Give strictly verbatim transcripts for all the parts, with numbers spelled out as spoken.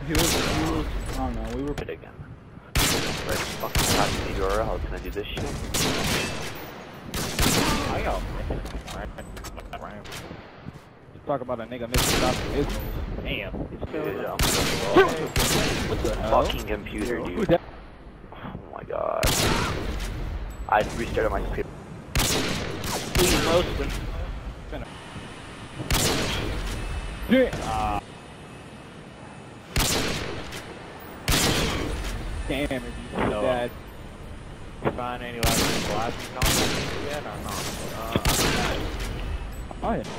he was, he was, I don't know, we were it again. Right, fucking copy the U R L. Can I do this shit? I got talk about a nigga missing stop his moves. damn. Dude, I'm What the hell? fucking computer, Yo, dude. who's that? Oh my god. I restarted my computer. Please roast him. Uh, damn, if you No. that. Find any like glasses comments yet or not? Uh, Oh yeah.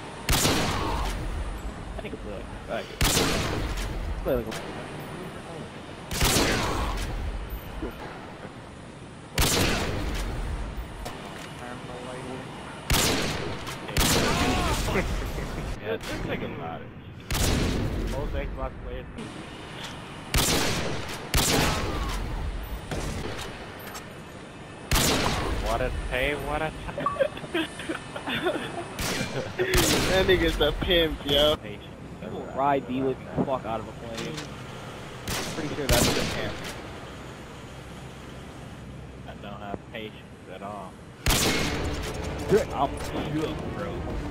I think it's like, like Play like a yeah, just think about it. Most Xbox players. What a pay, what a That nigga's a pimp, yo. patience. People ride D with the fuck out of a plane. Pretty sure that's just him. I don't have patience at all. I'm shook, bro.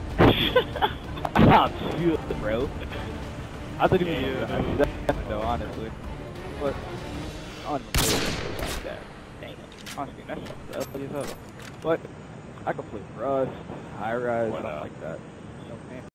I'm shook, bro. I think Yeah, it's yeah, that though, honestly. But I don't even play it like that. Damn. Honestly, that's ugly as hell. But I can play Rust, High Rise, What something up? like that.